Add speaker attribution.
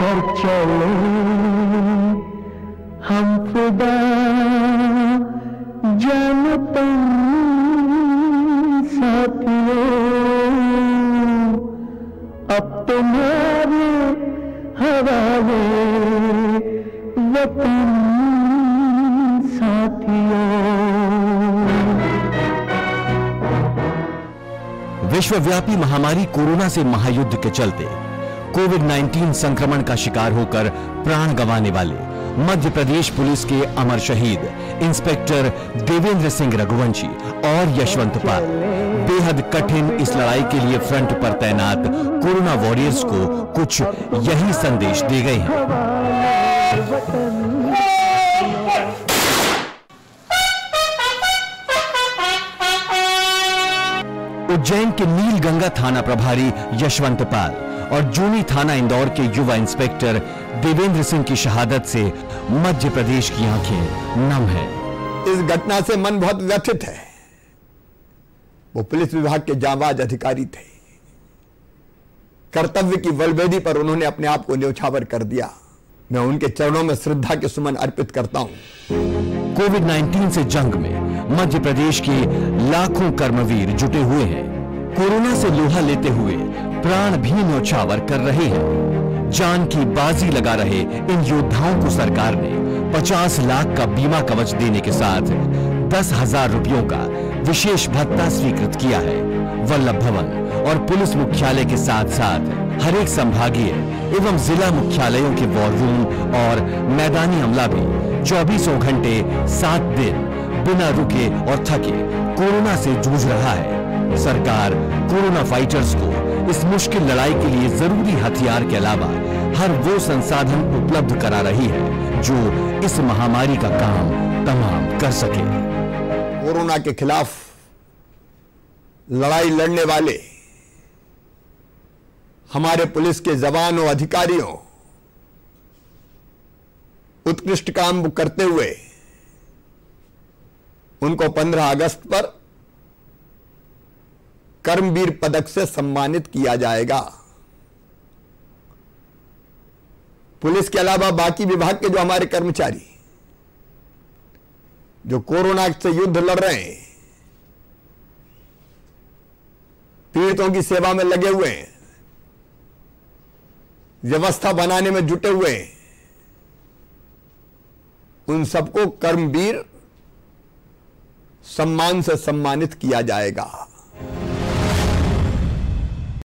Speaker 1: कर चले हम फिदा जानता साथियों, अब तुम्हारे हवाले वतन साथियों।
Speaker 2: विश्वव्यापी महामारी कोरोना से महायुद्ध के चलते कोविड-19 संक्रमण का शिकार होकर प्राण गंवाने वाले मध्य प्रदेश पुलिस के अमर शहीद इंस्पेक्टर देवेंद्र सिंह रघुवंशी और यशवंत पाल बेहद कठिन इस लड़ाई के लिए फ्रंट पर तैनात कोरोना वॉरियर्स को कुछ यही संदेश दे गए हैं। उज्जैन के नीलगंगा थाना प्रभारी यशवंत पाल और जूनी थाना इंदौर के युवा इंस्पेक्टर देवेंद्र सिंह की शहादत से मध्य प्रदेश की आंखें नम हैं।
Speaker 3: इस घटना से मन बहुत व्यथित है। वो पुलिस विभाग के जांबाज अधिकारी थे। कर्तव्य की बलवेदी पर उन्होंने अपने आप को न्यौछावर कर दिया। मैं उनके चरणों में श्रद्धा के सुमन अर्पित करता हूं।
Speaker 2: कोविड-19 से जंग में मध्य प्रदेश के लाखों कर्मवीर जुटे हुए हैं। कोरोना से लोहा लेते हुए प्राण भी न्यौछावर कर रहे हैं। जान की बाजी लगा रहे इन योद्धाओं को सरकार ने 50 लाख का बीमा कवच देने के साथ 10,000 रुपयों का विशेष भत्ता स्वीकृत किया है। वल्लभ भवन और पुलिस मुख्यालय के साथ साथ हर एक संभागीय एवं जिला मुख्यालयों के वॉर रूम और मैदानी अमला भी 24 घंटे 7 दिन बिना रुके और थके कोरोना से जूझ रहा है। सरकार कोरोना फाइटर्स को इस मुश्किल लड़ाई के लिए जरूरी हथियार के अलावा हर वो संसाधन उपलब्ध करा रही है जो इस महामारी का काम तमाम कर सके।
Speaker 3: कोरोना के खिलाफ लड़ाई लड़ने वाले हमारे पुलिस के जवानों अधिकारियों उत्कृष्ट काम करते हुए उनको 15 अगस्त पर कर्मवीर पदक से सम्मानित किया जाएगा। पुलिस के अलावा बाकी विभाग के जो हमारे कर्मचारी जो कोरोना से युद्ध लड़ रहे हैं, पीड़ितों की सेवा में लगे हुए हैं, व्यवस्था बनाने में जुटे हुए हैं, उन सबको कर्मवीर सम्मान से सम्मानित किया जाएगा।